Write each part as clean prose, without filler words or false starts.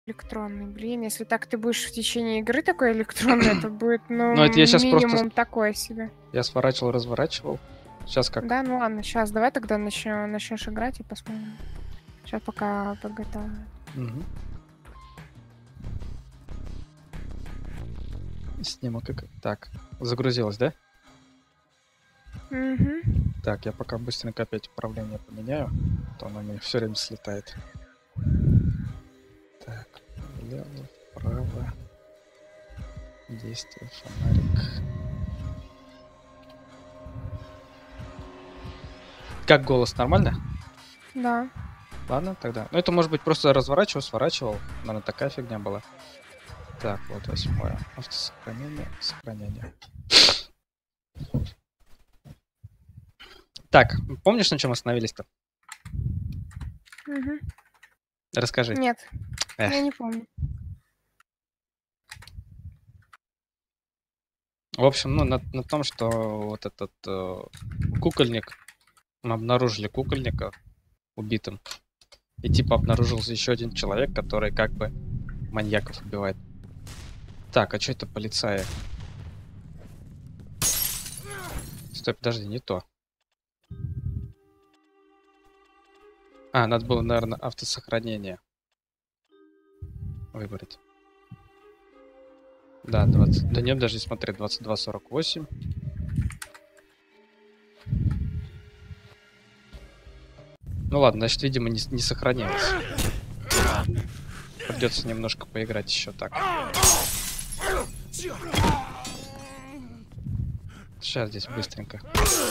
электронный. Блин, если так ты будешь в течение игры такой электронный, это будет, ну, Ну, это я сейчас минимум просто... такое себе. Я сворачивал, разворачивал. Сейчас как? Да, ну ладно, сейчас давай тогда начнешь играть и посмотрим. Сейчас пока подготавливаю. Угу. Снимок как... Так, загрузилось, да? Угу. Так, я пока быстренько опять управление поменяю, а то оно у меня все время слетает. Так, влево, вправо. Действие, фонарик. Как голос, нормально? Да. Ладно, тогда. Ну, это может быть просто разворачивал, сворачивал. Наверное, такая фигня была. Так, вот 8-е. Автосохранение, сохранение. Так, помнишь, на чем остановились-то? Угу. Расскажи. Нет, Эх. я не помню. В общем, ну, на том, что вот этот кукольник, мы обнаружили кукольника убитым. И типа обнаружился еще один человек, который как бы маньяков убивает. Так, а что это полицаи? Стой, подожди, не то. А, надо было, наверное, автосохранение выбрать. Да, 20. Да нет, даже не смотри, 22:48. Ну ладно, значит, видимо, не сохранилось. Придется немножко поиграть еще так. Сейчас здесь быстренько.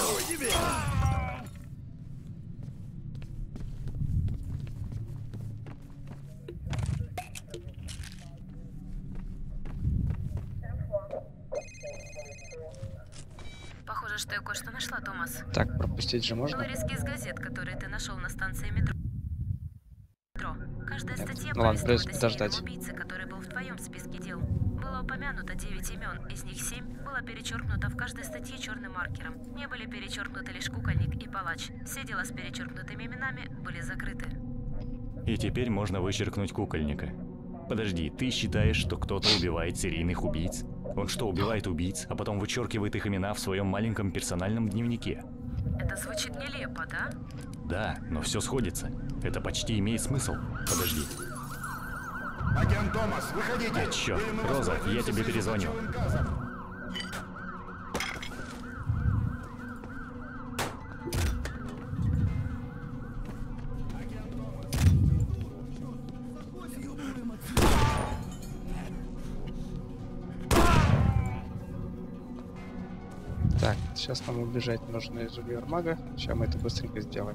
Похоже, что я кое-что нашла, Томас. Так, пропустить же можно? Вырезки из газет, которые ты нашел на станции метро. Каждая статья Ну ладно, повествует о подождать. серийном убийце, который был в твоем списке дел. Было упомянуто 9 имен, из них 7 было перечеркнуто в каждой статье черным маркером. Не были перечеркнуты лишь кукольник и палач. Все дела с перечеркнутыми именами были закрыты. И теперь можно вычеркнуть кукольника. Подожди, ты считаешь, что кто-то убивает серийных убийц? Он что, убивает убийц, а потом вычеркивает их имена в своем маленьком персональном дневнике? Это звучит нелепо, да? Да, но все сходится. Это почти имеет смысл. Подожди. Агент Томас, выходите! А, черт, Роза, я тебе перезвоню. Так, сейчас нам убежать нужно из универмага. Сейчас мы это быстренько сделаем.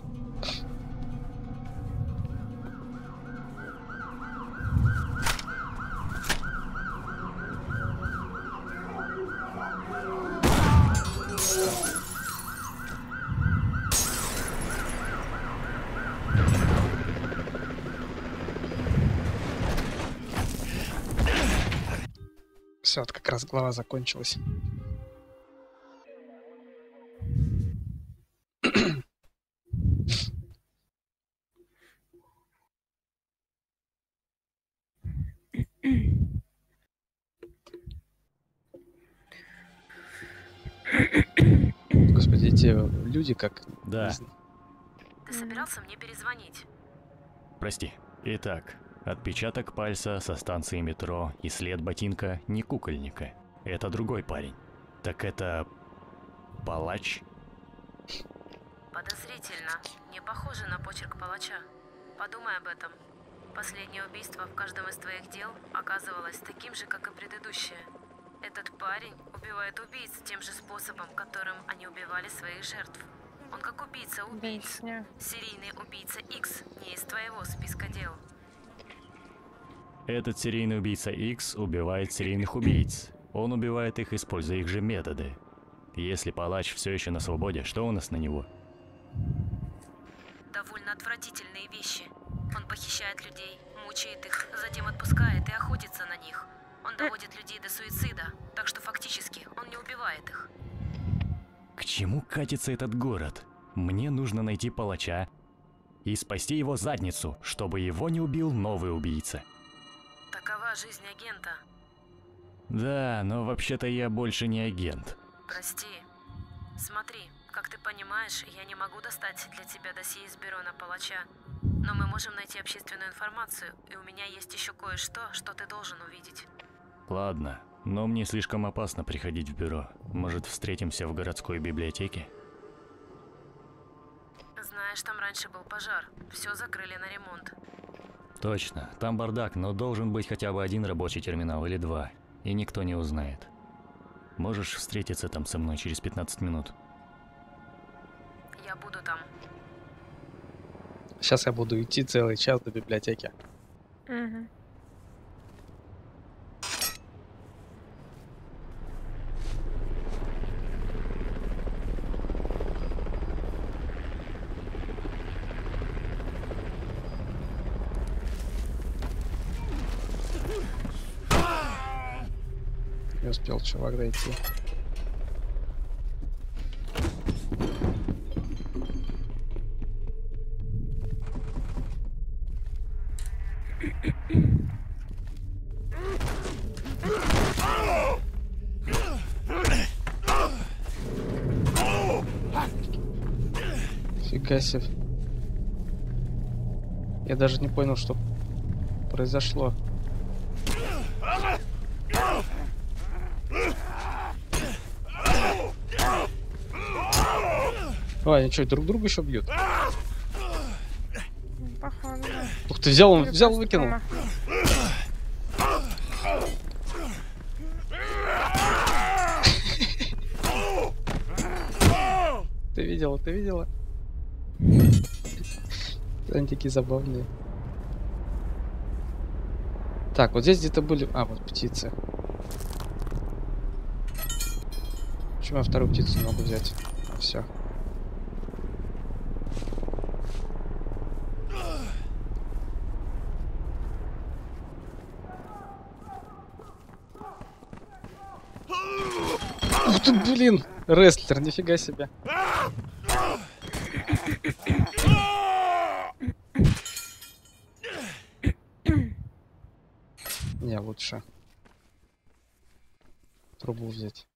Все, вот как раз глава закончилась. Господи, эти люди как... Да. Ты собирался мне перезвонить? Прости. Итак, отпечаток пальца со станции метро и след ботинка не кукольника. Это другой парень. Так это... палач? Подозрительно. Не похоже на почерк палача. Подумай об этом. Последнее убийство в каждом из твоих дел оказывалось таким же, как и предыдущее. Этот парень убивает убийц тем же способом, которым они убивали своих жертв. Он как убийца убийц. Серийный убийца X не из твоего списка дел. Этот серийный убийца X убивает серийных убийц. Он убивает их, используя их же методы. Если палач все еще на свободе, что у нас на него? Довольно отвратительные вещи. Он похищает людей, мучает их, затем отпускает и охотится на них. Он доводит людей до суицида, так что фактически он не убивает их. К чему катится этот город? Мне нужно найти палача и спасти его задницу, чтобы его не убил новый убийца. Такова жизнь агента. Да, но вообще-то я больше не агент. Прости. Смотри, как ты понимаешь, я не могу достать для тебя досье из бюро на палача. Но мы можем найти общественную информацию, и у меня есть еще кое-что, что ты должен увидеть. Ладно, но мне слишком опасно приходить в бюро. Может, встретимся в городской библиотеке? Знаешь, там раньше был пожар. Все закрыли на ремонт. Точно, там бардак, но должен быть хотя бы один рабочий терминал или два, и никто не узнает. Можешь встретиться там со мной через 15 минут? Я буду там. Сейчас я буду идти целый час до библиотеки. Угу. Не успел чувак дойти. Фига себе. Я даже не понял, что произошло. Ой, они что, друг друга еще бьют? Походу, да. Ух ты, взял, он Или взял, просто выкинул. промахнулся. Ты видела, ты видела? Они такие забавные. Так, вот здесь где-то были... А, вот птицы. Почему я вторую птицу не могу взять? Все. Ух ты, блин! Рестлер, нифига себе. Не, лучше трубу взять.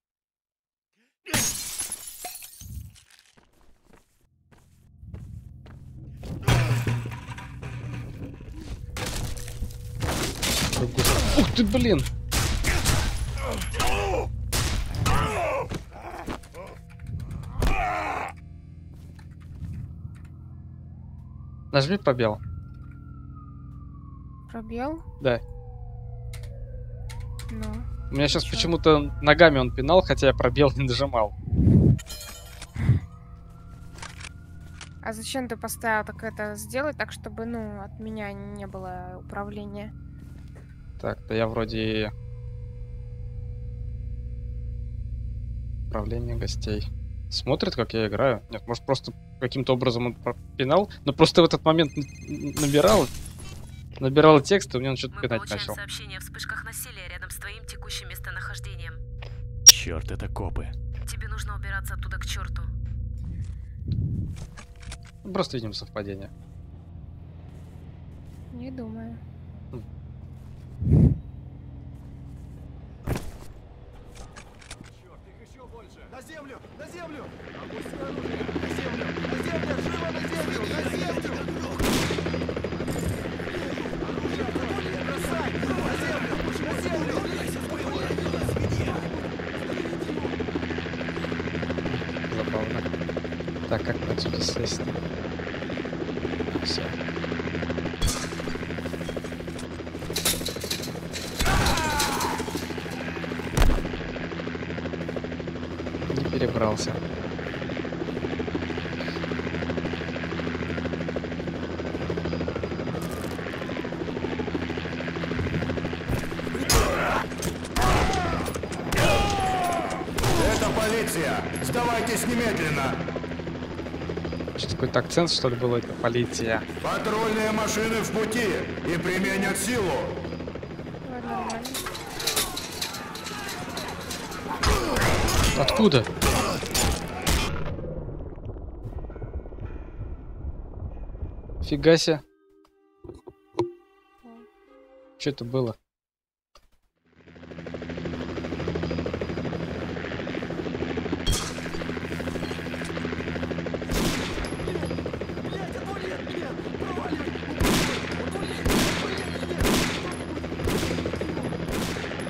Трубку. Ух ты, блин! Нажми пробел. Пробел? Да. Ну. У меня сейчас Чё? почему-то ногами он пинал, хотя я пробел не нажимал. А зачем ты поставил так это сделать, так чтобы, ну, от меня не было управления? Так, да я вроде... Управление гостей. Смотрит, как я играю? Нет, может просто каким-то образом он пинал? Но просто в этот момент набирал текст, и у меня он что-то Мы пинать получаем начал. сообщения о вспышках насилия рядом с твоим текущим местонахождением. Черт, это копы. Тебе нужно убираться оттуда к черту. Просто видим совпадение. Не думаю. На землю! На землю! Опусти оружие! На землю! На землю! Живо на землю! На землю! Оружие отходи! Бросай! На землю! На землю! Забавно. Так, как мне отсюда слезть? Все. Не перебрался. Это полиция! Сдавайтесь немедленно! Что какой-то акцент, что ли, было? Это полиция. Патрульные машины в пути и применят силу! Ладно, нормально. Откуда? Фига себе. Что это было?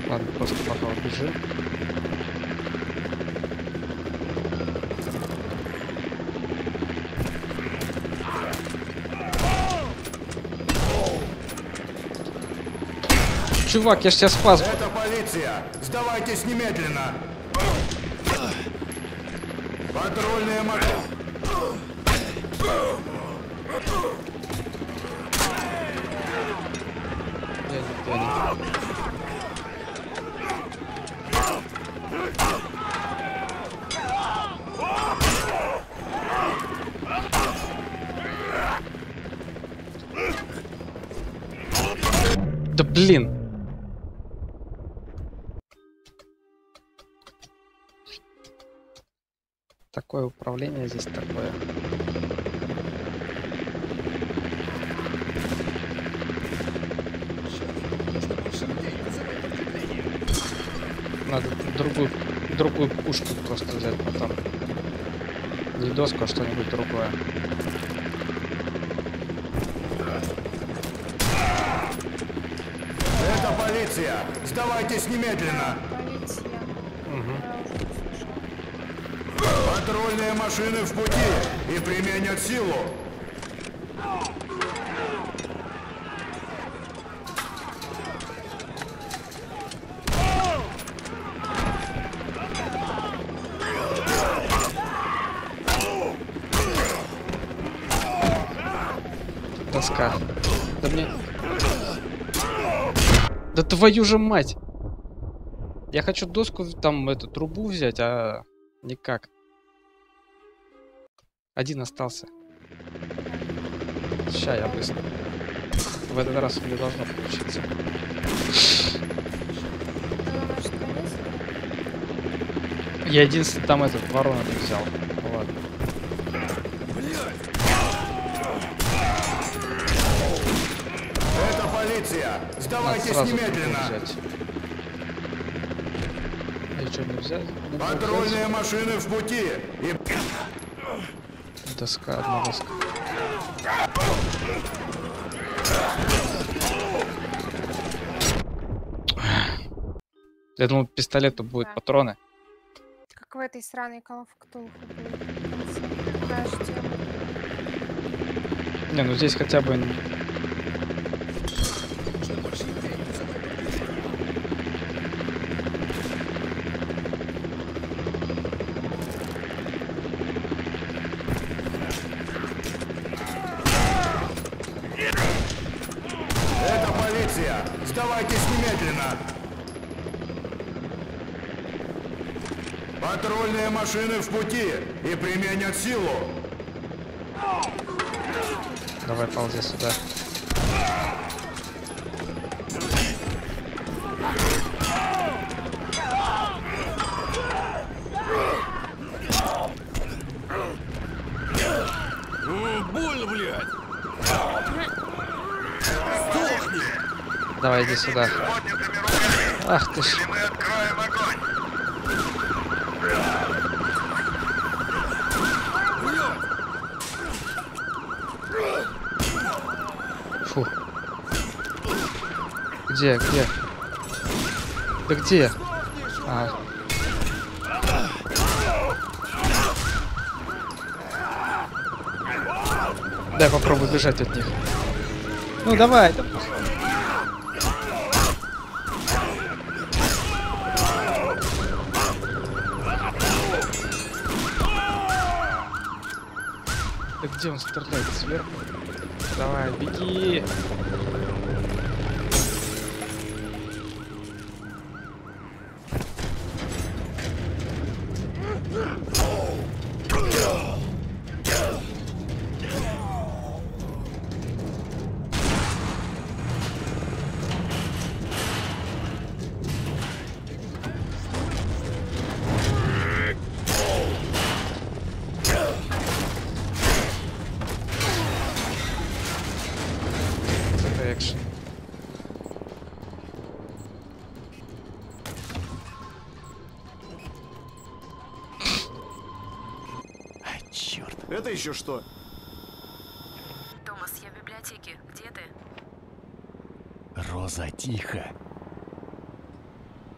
Ладно, просто пока убежим. Чувак, я ж тебя спас. Это полиция! Сдавайтесь немедленно! Патрульные машины! Я нигде не... Да блин! Такое управление здесь такое. Надо другую пушку просто взять потом. Не доску, а что-нибудь другое. Это полиция! Сдавайтесь немедленно! Полиция. Угу. Патрульные машины в пути и применят силу! Доска. Да мне... Да твою же мать! Я хочу доску, там, эту трубу взять, а никак. Один остался. Ща я быстро. В этот раз у меня должно получиться. Я единственный там этот ворона не взял. Ладно. Это полиция! Надо Сдавайтесь сразу немедленно! взять. И что, не взять? Патрульные машины в пути и... Доска, одна доска. Я думал, пистолету будут Да. патроны. Как в этой сраной Call of Cthulhu будет в конце. Такая же тема. Не, ну здесь хотя бы... Это полиция! Сдавайтесь немедленно! Патрульные машины в пути и применят силу! Давай, ползи сюда. Больно, блядь! Давай, иди сюда. Ах ты ж. Мы откроем огонь! Фу. Где? Да где? А. Дай попробуй бежать от них. Ну давай. Да где он стреляет? Сверху? Давай, беги! Это экшен. Черт. Это еще что? Томас, я в библиотеке. Где ты? Роза, тихо.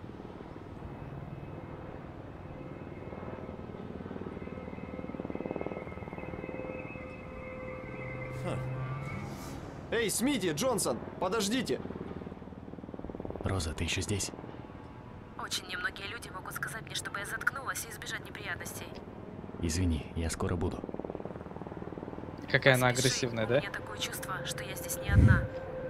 Эй, Смити, Джонсон, подождите! Роза, ты еще здесь? Очень немногие люди могут сказать мне, чтобы я заткнулась и избежать неприятностей. Извини, я скоро буду. Какая она Поспеши, агрессивная, у да? меня такое чувство, что я здесь не одна.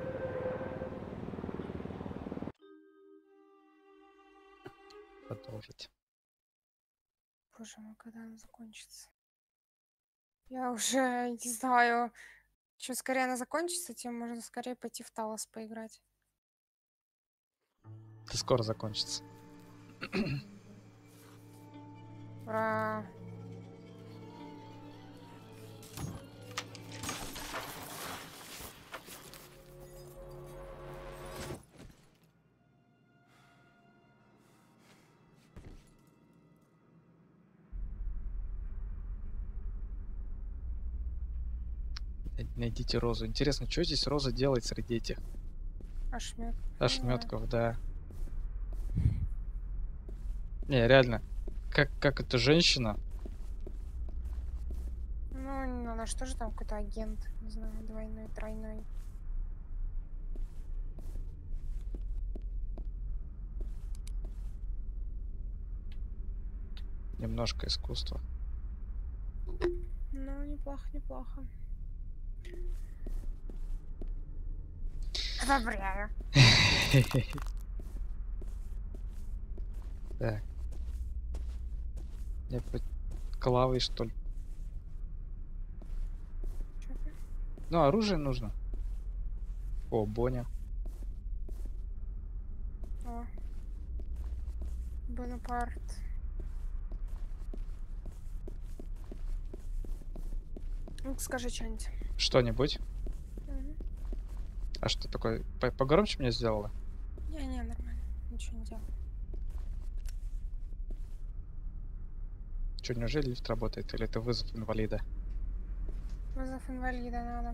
Продолжить. Боже мой, когда она закончится? Я уже не знаю. Чем скорее она закончится, тем можно скорее пойти в Талос поиграть. Это скоро закончится. Ура! Найдите Розу. Интересно, что здесь Роза делает среди этих Ошмет. ошметков, да. Не, реально. Как эта женщина? Ну, она что же там какой-то агент, не знаю, двойной, тройной. Немножко искусства. Ну, неплохо, неплохо. Одобряю. Так. Нет, клавой, что ли? Чё ты? Ну, оружие нужно. О, Боня. О. Бонапарт. Ну, скажи что-нибудь. Что-нибудь? Мгм. А что такое? Погромче мне сделала? Не, нормально. Ничего не делал. Что, неужели лифт работает? Или это вызов инвалида? Вызов инвалида надо.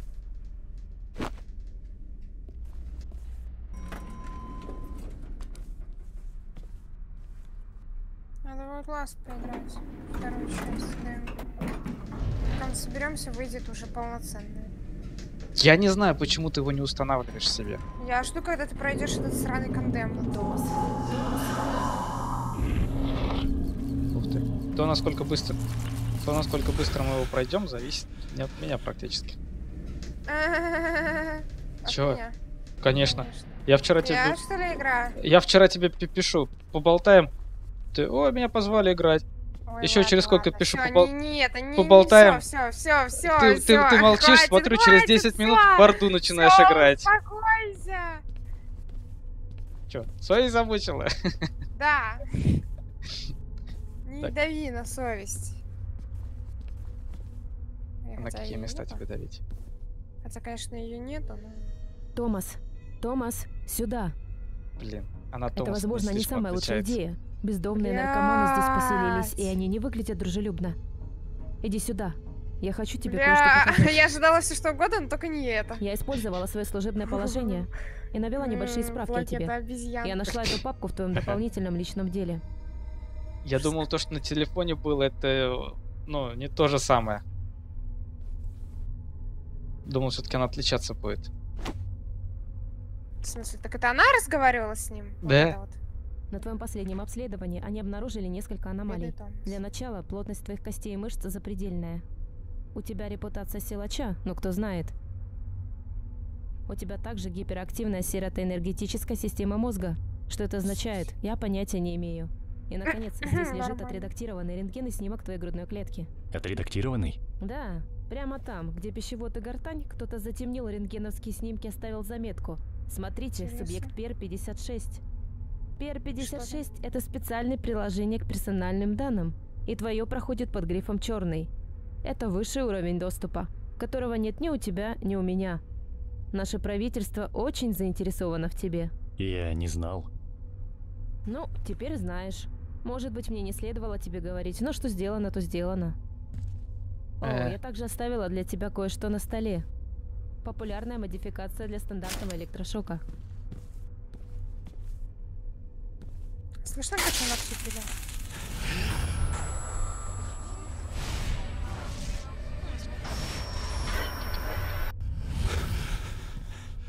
Надо в Outlast поиграть. Вторую часть, да. Когда мы соберемся, выйдет уже полноценная. Я не знаю, почему ты его не устанавливаешь себе. Я жду, когда ты пройдешь этот сраный кондем. Томас. Ух ты. То, насколько быстро мы его пройдем, зависит не от меня практически. От Чё? меня, Конечно. Я вчера тебе... Я что ли играю? Я вчера тебе пишу, поболтаем. Ты, ой, меня позвали играть. Ой, Ещё ладно, через сколько ладно. пишу, Всё, не, поболтаем. Все, Ты молчишь, смотрю, через 10 минут в борду начинаешь играть. Успокойся. Чё, свои замучила? Да. Не Так. дави на совесть. На Хотя какие её места нету. тебе давить? Хотя, конечно, ее нету, но... Томас, сюда. Блин, она Это, Томас возможно, не слишком самая лучшая отличается. идея. Бездомные наркоманы здесь поселились, и Блядь. они не выглядят дружелюбно. Иди сюда. Я хочу тебе кое-что показать. Я ожидала все что угодно, но только не это. Я использовала свое служебное положение и навела небольшие справки о тебе. Обезьян. Я нашла эту папку в твоем дополнительном личном деле. Я думал, то, что на телефоне было, это, ну, не то же самое. Думал, все-таки она отличаться будет. В смысле, так это она разговаривала с ним? Вот Да. это вот. На твоем последнем обследовании они обнаружили несколько аномалий. Бедный Томас. Для начала, плотность твоих костей и мышц запредельная. У тебя репутация силача, но кто знает. У тебя также гиперактивная серотоэнергетическая система мозга. Что это означает, я понятия не имею. И, наконец, здесь лежит Нормально. отредактированный рентген и снимок твоей грудной клетки. Отредактированный? Да, прямо там, где пищевод и гортань, кто-то затемнил рентгеновские снимки и оставил заметку. Смотрите, Интересно. субъект PR-56. Что PR-56 — это специальное приложение к персональным данным, и твое проходит под грифом «черный». Это высший уровень доступа, которого нет ни у тебя, ни у меня. Наше правительство очень заинтересовано в тебе. Я не знал. Ну, теперь знаешь. Может быть, мне не следовало тебе говорить, но что сделано, то сделано. О, я также оставила для тебя кое-что на столе. Популярная модификация для стандартного электрошока. Слышно, как она вступила?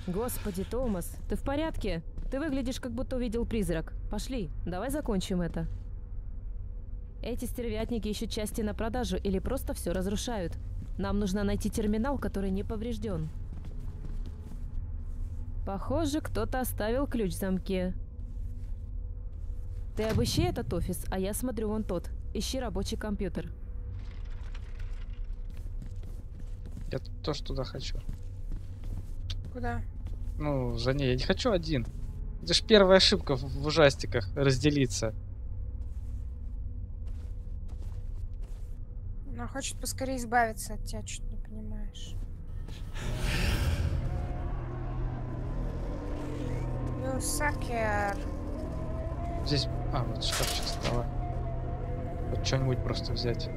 Господи, Томас, ты в порядке? Ты выглядишь, как будто увидел призрак. Пошли, давай закончим это. Эти стервятники ищут части на продажу или просто все разрушают. Нам нужно найти терминал, который не поврежден. Похоже, кто-то оставил ключ в замке. Ты обыщи этот офис, а я смотрю вон тот. Ищи рабочий компьютер. Я тоже туда хочу. Куда? Ну, за ней. Я не хочу один. Это ж первая ошибка в ужастиках. Разделиться. Она хочет поскорее избавиться от тебя, что-то не понимаешь. Сакер. Здесь... А, вот шкафчик стола. Вот что-нибудь просто взять.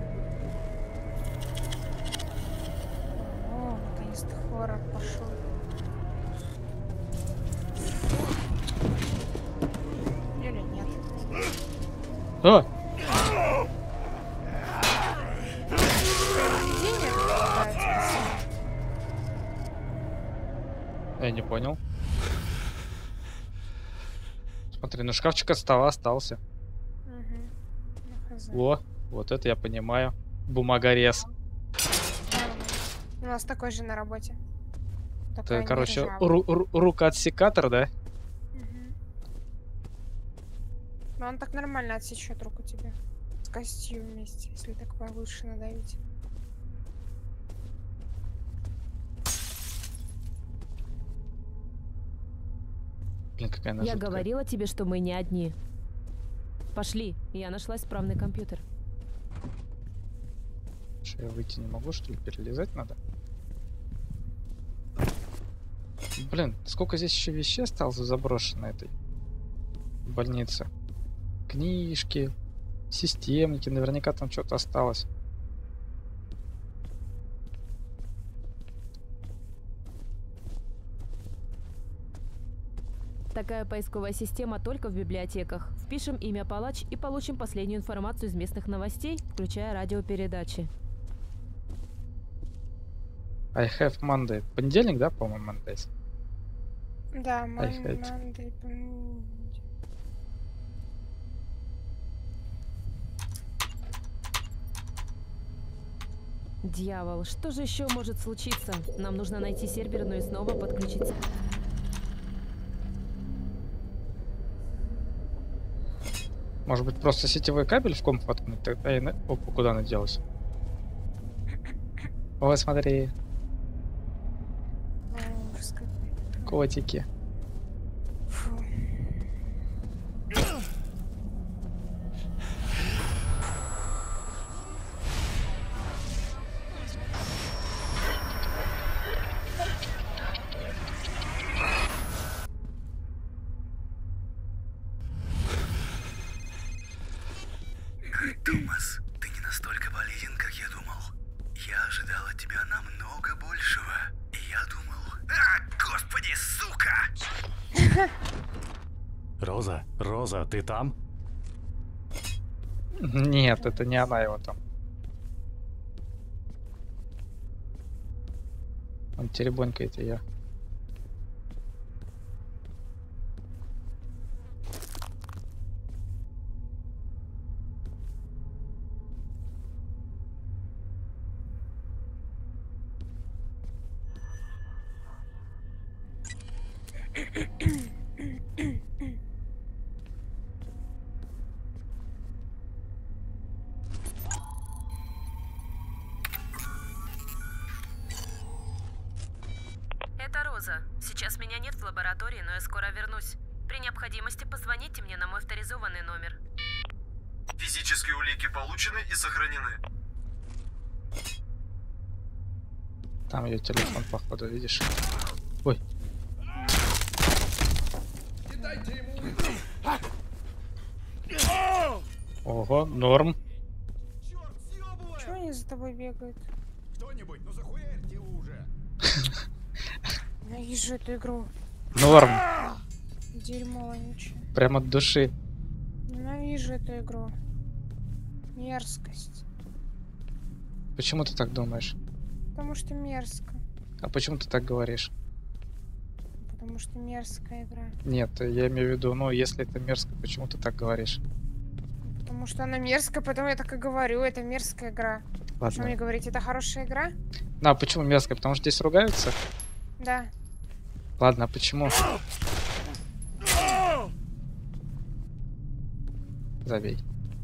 О, наконец-то хоррор пошел. Или нет? А! Денег попадается. Я не понял. Смотри, ну шкафчик от стола остался. О, вот это я понимаю. Бумагорез. У нас такой же на работе. Это, короче, рукоотсекатор, да? Но он так нормально отсечет руку тебе. С костью вместе, если так повыше надавить. Блин, какая она Я жуткая. говорила тебе, что мы не одни. Пошли, я нашла исправный компьютер. Что, я выйти не могу, что ли? Перелезать надо? Блин, сколько здесь еще вещей осталось заброшенной этой больнице? Книжки, системники, наверняка там что-то осталось. Такая поисковая система только в библиотеках. Впишем имя Палач и получим последнюю информацию из местных новостей, включая радиопередачи. I have Monday. Понедельник, да, по-моему, Mondays? Да, hate. Monday. Дьявол, что же еще может случиться? Нам нужно найти серверную и снова подключиться. Может быть, просто сетевой кабель в комп воткнуть? Тогда и... Опа, куда она делась? Ой, смотри, Ужас какой. котики. Фу. Томас, ты не настолько полезен, как я думал. Я ожидал от тебя намного большего. И я думал... господи, сука! Роза, Роза, ты там? Нет, это не она его там. Он теребонькает ее. Это Роза. Сейчас меня нет в лаборатории, но я скоро вернусь. При необходимости позвоните мне на мой авторизованный номер. Физические улики получены и сохранены. Там ее телефон, походу, видишь? Ой. Ого, норм. Черт, съебывай! Чего они за тобой бегают? Кто-нибудь, ну захуярьте уже! Ненавижу эту игру. Норм. Дерьмо вонючее. Прям от души. Ненавижу эту игру. Мерзкость. Почему ты так думаешь? Потому что мерзко. А почему ты так говоришь? потому что мерзкая игра. Нет, я имею в виду, ну, если это мерзко, почему ты так говоришь? Потому что она мерзкая, поэтому я так и говорю, это мерзкая игра. Что мне Ладно. говорить, это хорошая игра? А почему мерзко? Потому что здесь ругаются? Да. Ладно, а почему? Забей.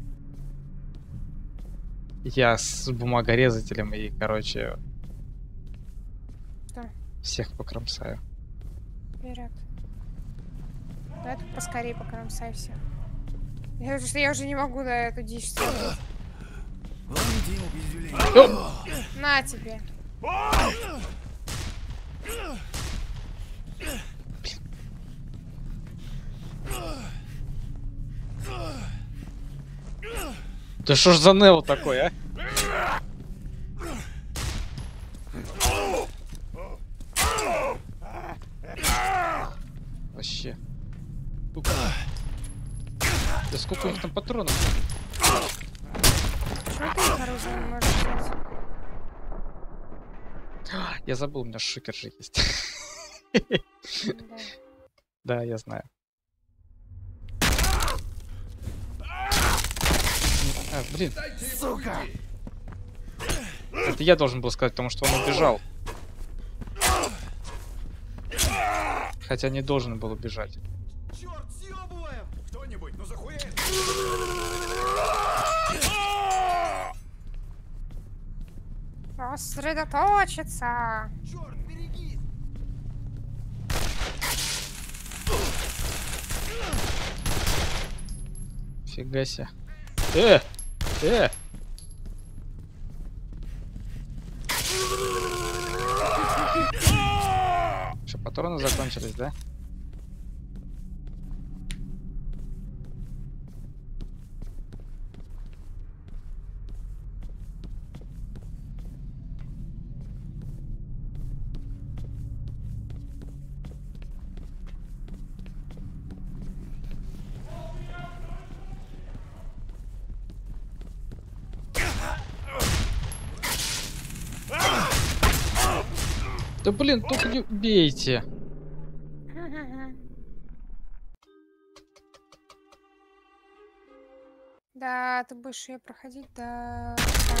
Я с бумагорезателем и, короче, Что? всех покромсаю. Вперед. Давай тут поскорее покромсай всех. Я уже не могу эту дичь смотреть. Лови Диму Безюлей. На тебе. Да что ж за Нео такой, а? Вообще. Сука. Да сколько у них там патронов? Почему ты их оружие не можешь взять? Я забыл, у меня шикер же есть. Да. Да, я знаю. Блин. Сука! Это я должен был сказать, потому что он убежал. Хотя не должен был убежать. Черт, съебываем! Кто-нибудь, ну захуя! Сосредоточиться. Черт, берегись! Фига себе. Э! Что, патроны закончились, да? Да блин, только не бейте. Да, ты будешь ее проходить до...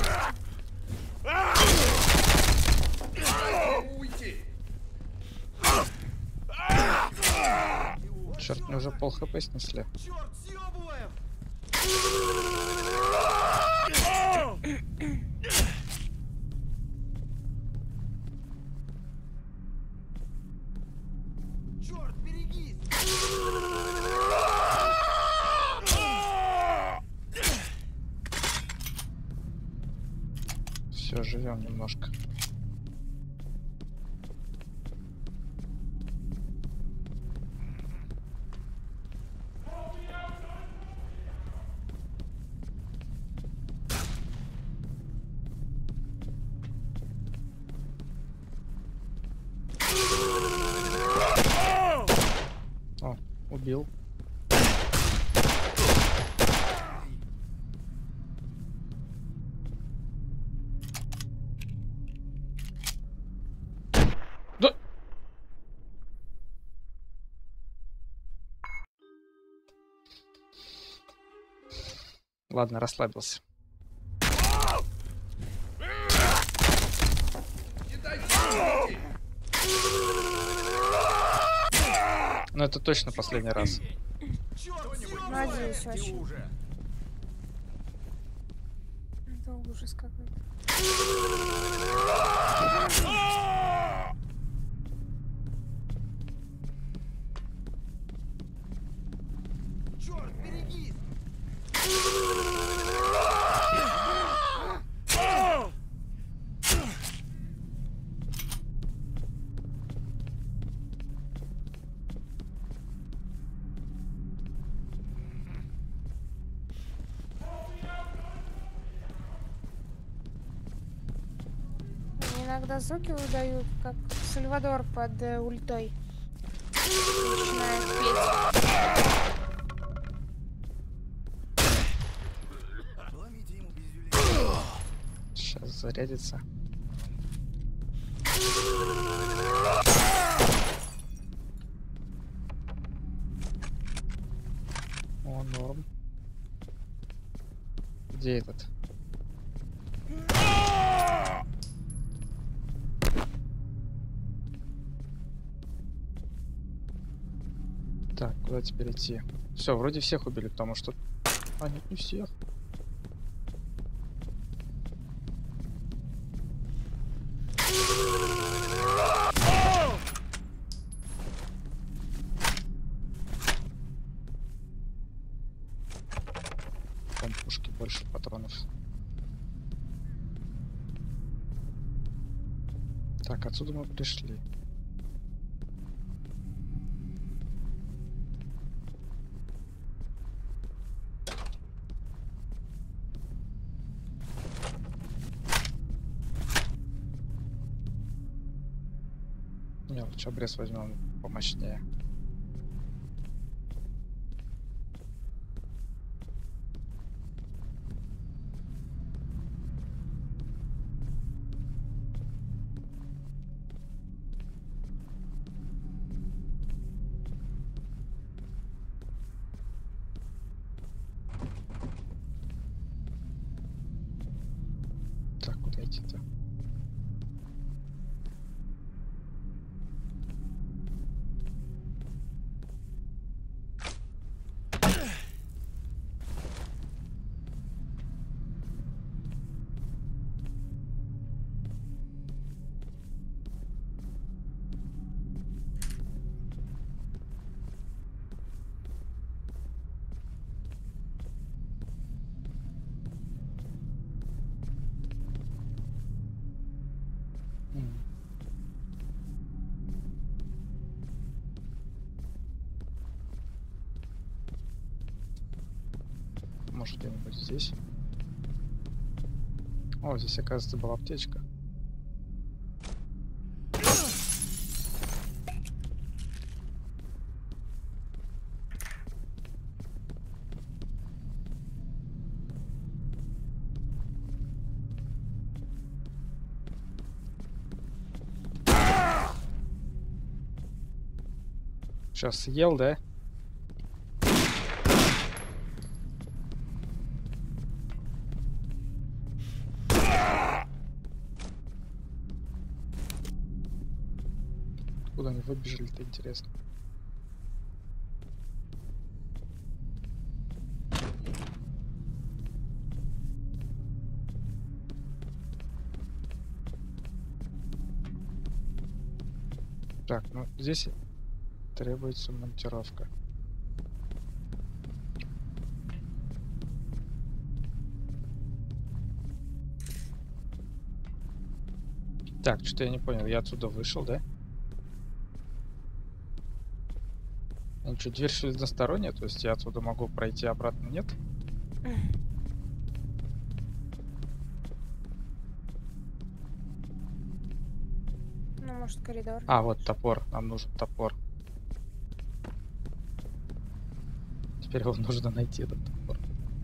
Черт, мне уже пол хп снесли. Черт, съебываем! Черт, берегись! Все, живем немножко. О, убил. Да. Ладно, расслабился. Но это точно последний раз. Надеюсь, очень. Это ужас какой-то. Черт, берегись! Иногда звуки выдают, как Сальвадор под ультой. Начинает петь. Лови Диму Безюлей. Сейчас зарядится. О, норм. Где этот? Так, куда теперь идти? Все, вроде всех убили, потому что... А, нет, не всех. Там пушки больше патронов. Так, отсюда мы пришли. Не, лучше обрез возьмем помощнее. Так, куда идти-то? М. Может, где-нибудь здесь? О, здесь, оказывается, была аптечка. Сейчас съел, да? Куда они выбежали-то, интересно? Так, ну здесь требуется монтировка. Так, что-то я не понял. Я отсюда вышел, да? Ну что, дверь что ли односторонняя? То есть я отсюда могу пройти обратно? Нет? Ну, может, коридор. А, вот топор. Нам нужен топор. Теперь его нужно найти, этот топор.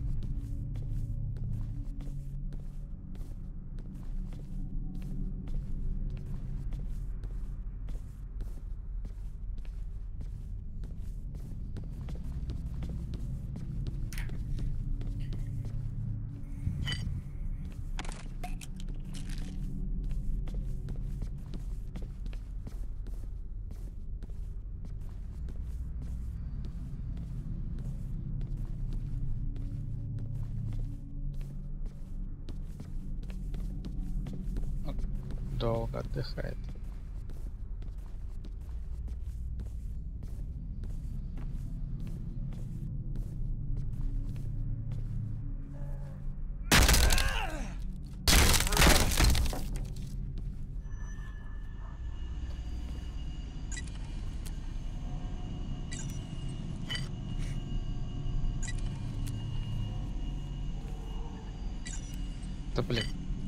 Долго отдыхает. Да блин.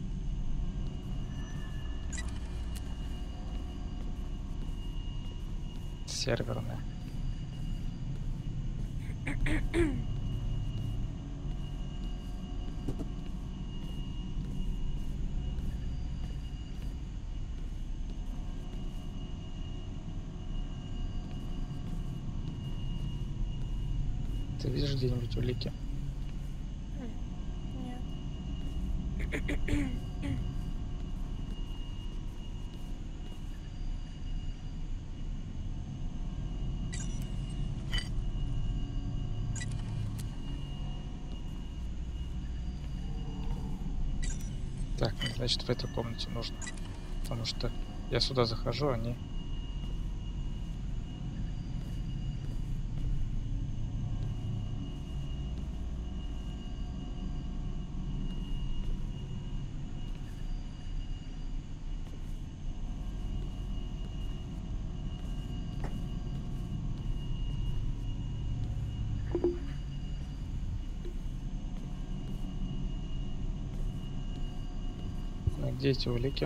Серверная. Ты видишь где-нибудь улики? Нет. Так, значит в этой комнате нужно. Потому что я сюда захожу, они... А где эти улики?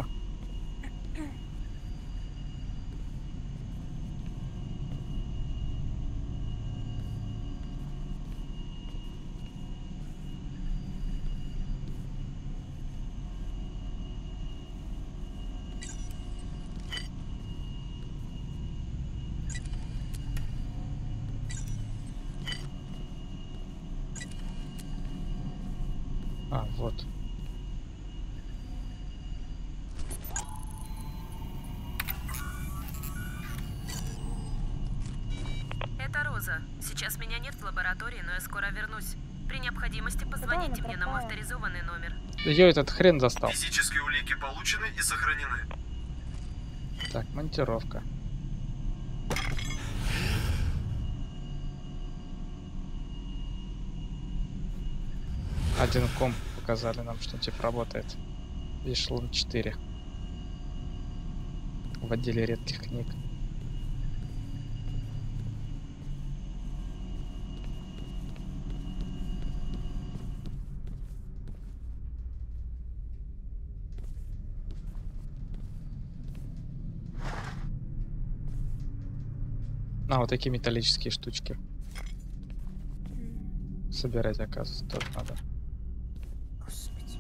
А, вот. Это Роза. Сейчас меня нет в лаборатории, но я скоро вернусь. При необходимости она позвоните мне на мой пропала? авторизованный номер. Ее этот хрен застал. Физические улики получены и сохранены. Так, монтировка. Один комп показали нам, что типа работает. Эшелон 4. В отделе редких книг. А, вот такие металлические штучки. Собирать, оказывается, тоже надо. Господи.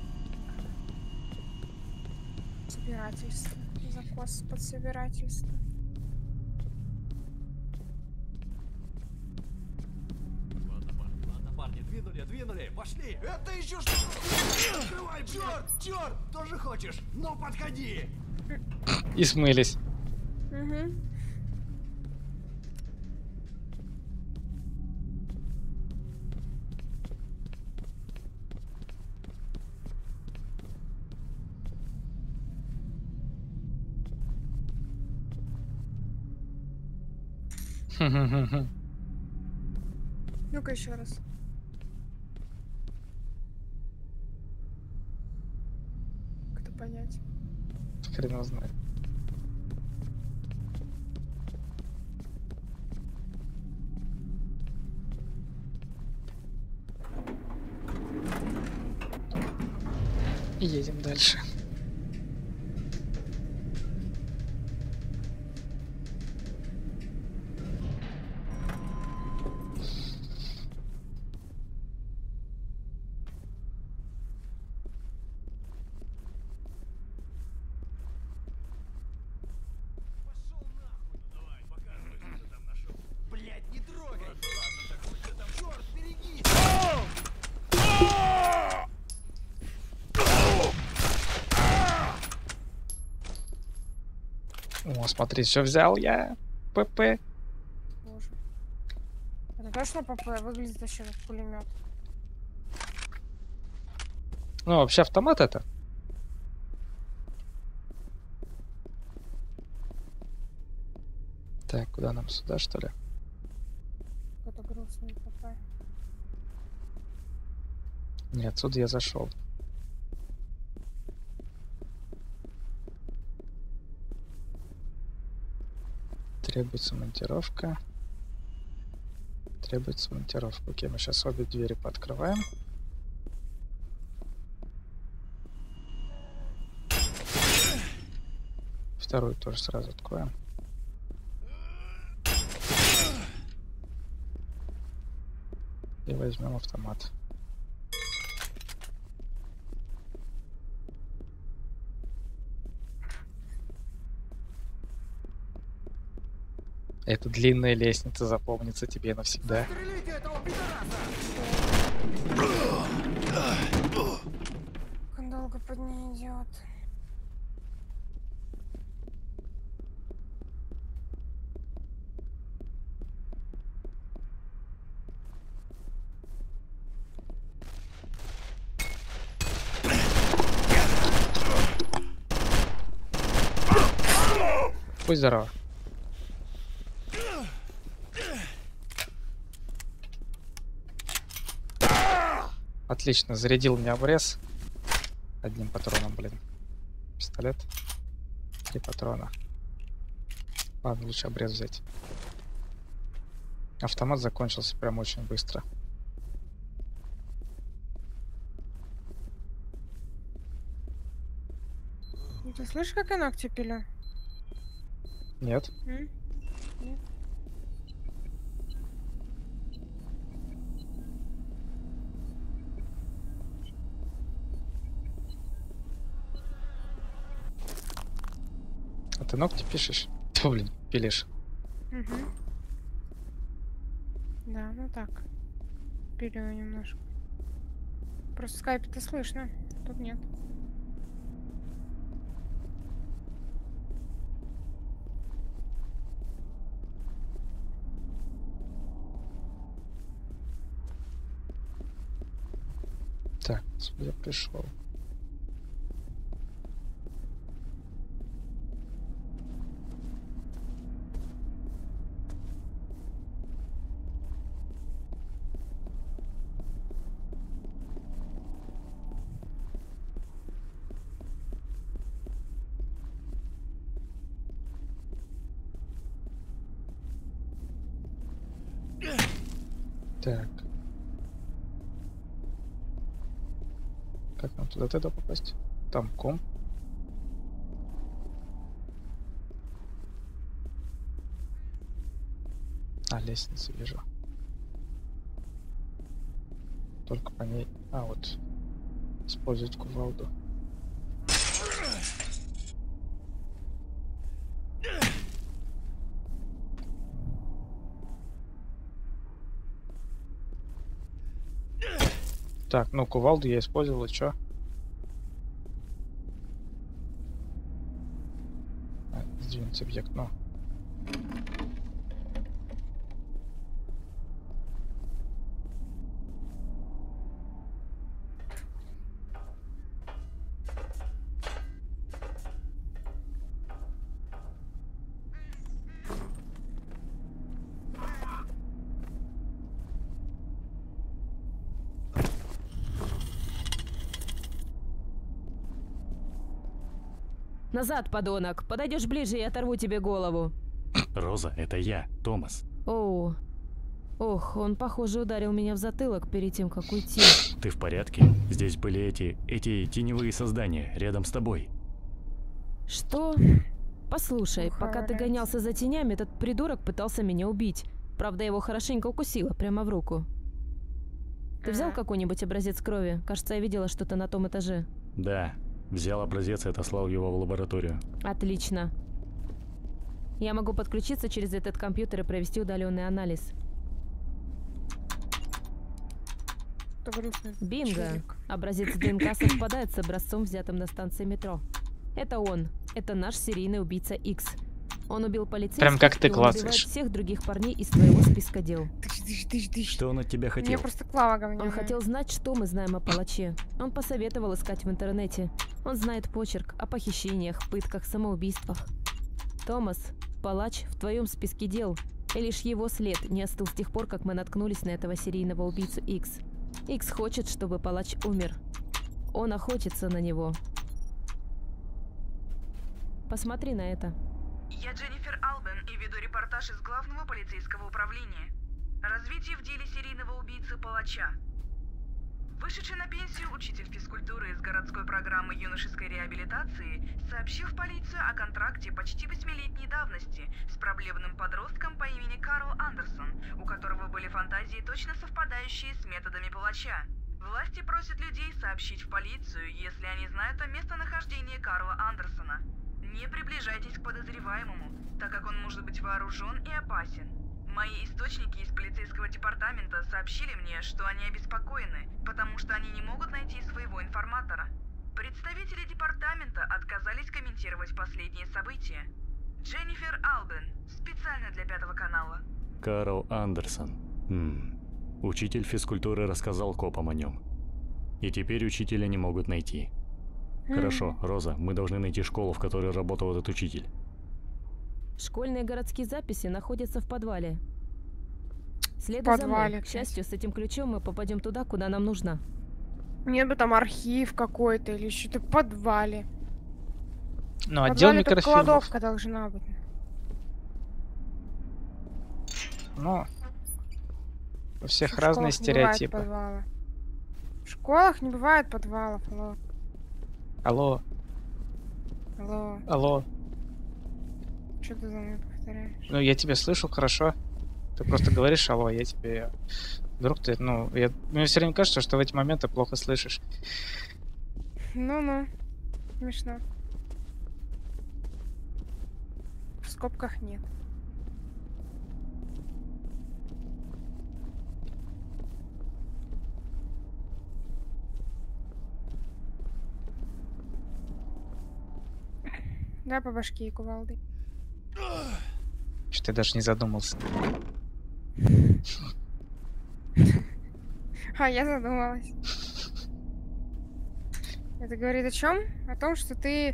Собирательство. Закос под собирательство. Ладно, парни, двинули, пошли. Это еще что? Открывай, черт, тоже хочешь? Ну, подходи. И смылись. Угу. Ну-ка еще раз. Как это понять? Хрен его знает. И едем дальше. Блять, не трогай. Ладно, так что там? Черт, береги. О, смотри, все взял я. ПП. Боже. Это точно ПП? Выглядит вообще как пулемет. Ну, вообще автомат это. Так, куда нам сюда, что ли? Какой-то грустный ПП. Нет, отсюда я зашел. Требуется монтировка. Требуется монтировка. Окей, мы сейчас обе двери пооткрываем. Вторую тоже сразу откроем. И возьмем автомат. Эта длинная лестница запомнится тебе навсегда. Застрелите этого пидораса! Как он долго под ней идет. Будь здоров. Отлично, зарядил мне обрез. Одним патроном, блин. Пистолет. 3 патрона. Ладно, лучше обрез взять. Автомат закончился прям очень быстро. Ты слышишь, как я ногти пилю? Нет. М? Нет. А ты ногти пишешь? Тьфу, блин, пилишь. Угу. Да, ну так. Пилю немножко. Просто в скайпе-то слышно, тут нет. Так, я пришел. Так. Как нам туда тогда попасть? Там комп. А, лестницу вижу. Только по ней... А, вот. Использовать кувалду. Так, ну кувалду я использовал, и чё? Сдвинуть объект, ну. Назад, подонок! Подойдешь ближе, и оторву тебе голову. Роза, это я, Томас. Оу. Ох, он, похоже, ударил меня в затылок перед тем, как уйти. Ты в порядке? Здесь были эти теневые создания рядом с тобой. Что? Послушай, пока ты Ухарать. гонялся за тенями, этот придурок пытался меня убить. Правда, его хорошенько укусило прямо в руку. Ты взял какой-нибудь образец крови? Кажется, я видела что-то на том этаже. Да, взял образец и отослал его в лабораторию. Отлично. Я могу подключиться через этот компьютер и провести удаленный анализ. Кто грустный Бинго! челик. Образец ДНК совпадает с образцом, взятым на станции метро. Это он. Это наш серийный убийца X. Он убил полицейских, Прям как ты и он убивает клацаешь. всех других парней из твоего списка дел. Тыщ. Что он от тебя Мне хотел? просто Клава говняная. Он хотел знать, что мы знаем о палаче. Он посоветовал искать в интернете. Он знает почерк о похищениях, пытках, самоубийствах. Томас, палач в твоем списке дел. И лишь его след не остыл с тех пор, как мы наткнулись на этого серийного убийцу X. X хочет, чтобы палач умер. Он охотится на него. Посмотри на это. Я Дженнифер Албен и веду репортаж из главного полицейского управления. Развитие в деле серийного убийцы-палача. Вышедший на пенсию учитель физкультуры из городской программы юношеской реабилитации сообщил в полицию о контракте почти 8-летней давности с проблемным подростком по имени Карл Андерсон, у которого были фантазии, точно совпадающие с методами палача. Власти просят людей сообщить в полицию, если они знают о местонахождении Карла Андерсона. Не приближайтесь к подозреваемому, так как он может быть вооружен и опасен. Мои источники из полицейского департамента сообщили мне, что они обеспокоены, потому что они не могут найти своего информатора. Представители департамента отказались комментировать последние события. Дженнифер Албен, специально для 5 канала. Карл Андерсон. Учитель физкультуры рассказал копам о нем. И теперь учителя не могут найти. Хорошо, Роза, мы должны найти школу, в которой работал этот учитель. Школьные городские записи находятся в подвале. Следуй за мной. К счастью, с этим ключом мы попадем туда, куда нам нужно. Мне бы там архив какой-то или что-то в подвале. Ну, В отдел подвале тут микрофильмов. кладовка должна быть. Ну, у всех В разные школах не бывает стереотипы. подвала. В школах не бывает подвалов. Алло. Алло, Алло. алло. Что ты за мной повторяешь? Ну, я тебя слышу хорошо. Ты просто говоришь алло, я тебе... Вдруг ты, мне все время кажется, что в эти моменты плохо слышишь. Ну-ну. Смешно. В скобках нет. Да, по башке и кувалдой. Что ты даже не задумался. А, я задумалась. Это говорит о чем? О том, что ты...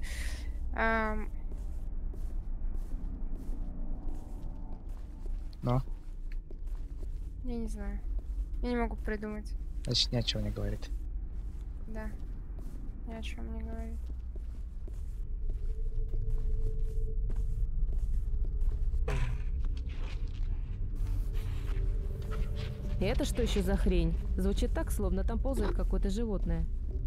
Ну? Я не знаю. Я не могу придумать. Значит, ни о чем не говорит. Да. Ни о чем не говорит. И это что еще за хрень? Звучит так, словно там ползает какое-то животное.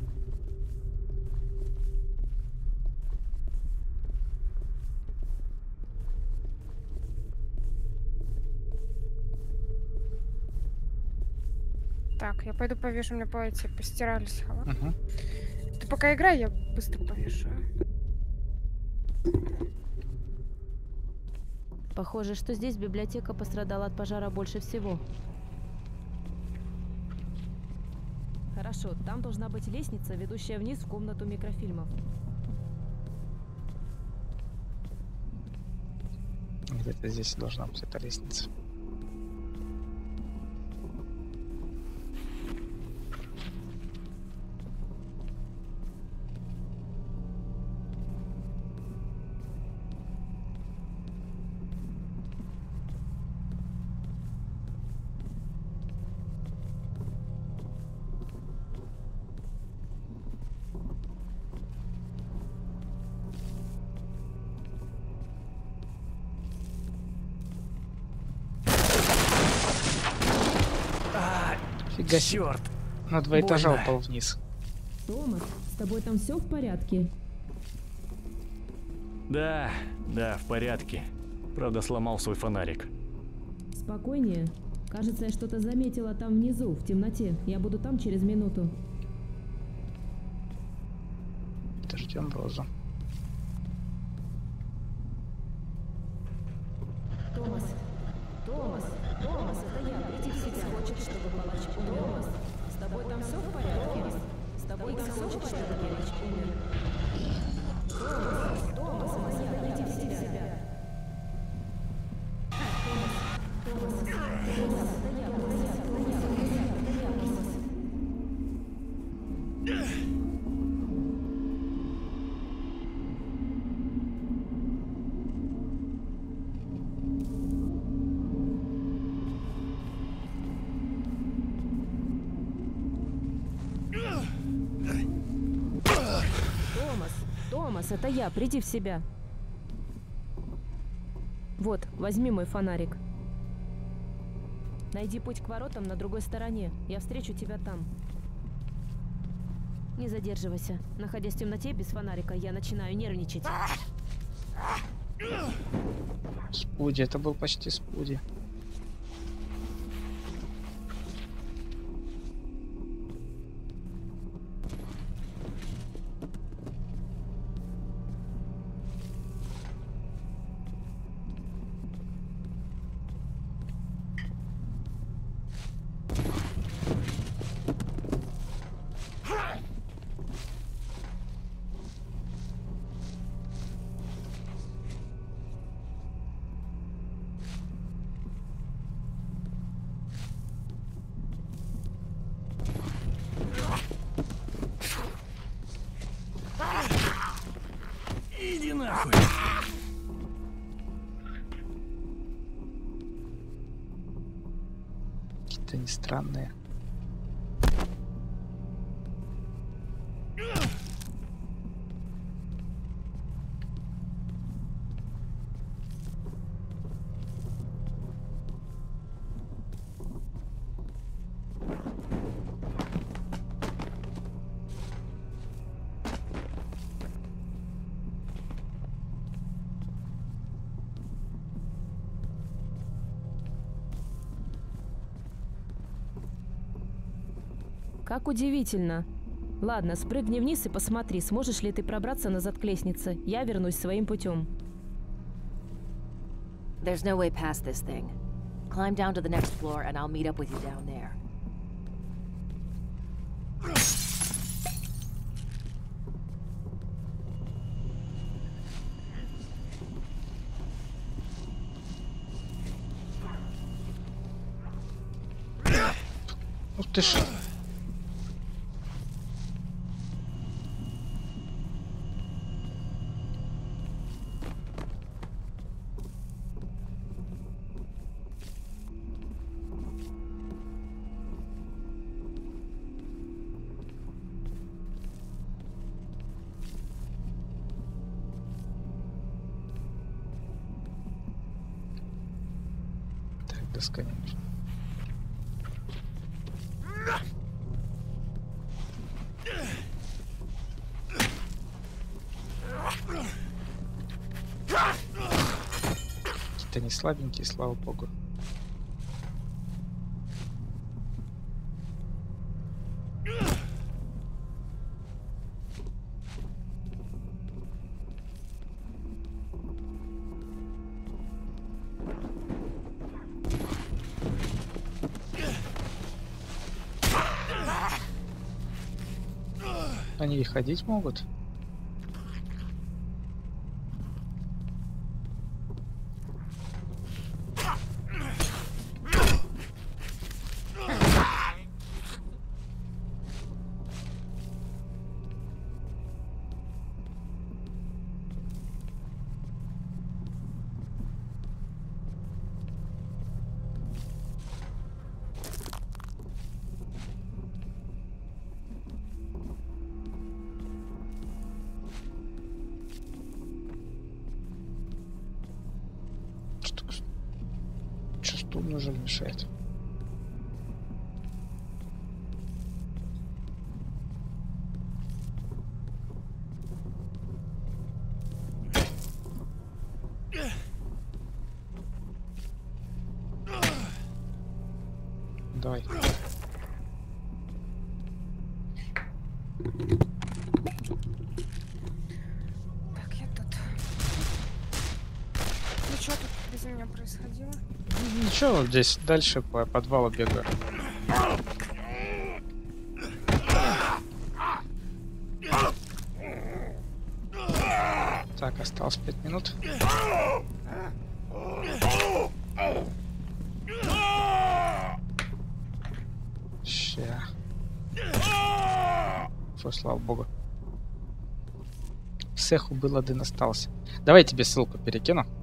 Так, я пойду повешу, у меня платье постирались. Угу. Ты пока играй, я быстро повешу. Похоже, что здесь библиотека пострадала от пожара больше всего. Хорошо, там должна быть лестница, ведущая вниз в комнату микрофильмов. Где-то здесь должна быть эта лестница. Фига себе. Черт! На 2 этажа Больно. упал вниз. Томас, с тобой там все в порядке? Да, в порядке. Правда, сломал свой фонарик. Спокойнее. Кажется, я что-то заметила там внизу, в темноте. Я буду там через минуту. Ждем Розу. Томас, это я. Приди в себя. Хочет, чтобы палач умер. Томас, с тобой там все в порядке? С тобой там хочет, чтобы палач умер? Томас, это я. Приди в себя. Томас, это я. Томас, это я. Приди в себя. Вот, возьми мой фонарик. Найди путь к воротам на другой стороне. Я встречу тебя там. Не задерживайся. Находясь в темноте без фонарика, я начинаю нервничать. Спуди, это был почти Спуди. Какие-то они странные. Как удивительно. Ладно, спрыгни вниз и посмотри, сможешь ли ты пробраться назад к лестнице. Я вернусь своим путем. There's no way past this thing. Climb down to the next floor and I'll meet up with you down there. Ух ты ж. Так, доска не нужна. Какие-то они слабенькие, слава богу. Они и ходить могут. Что стул неужели мешает? Давай. Так, я тут. Ну что тут без меня происходило? Ничего, здесь дальше по подвалу бегаю. Так, осталось 5 минут. Ща. Фу, слава богу. Всех убил, один остался. Давай я тебе ссылку перекину.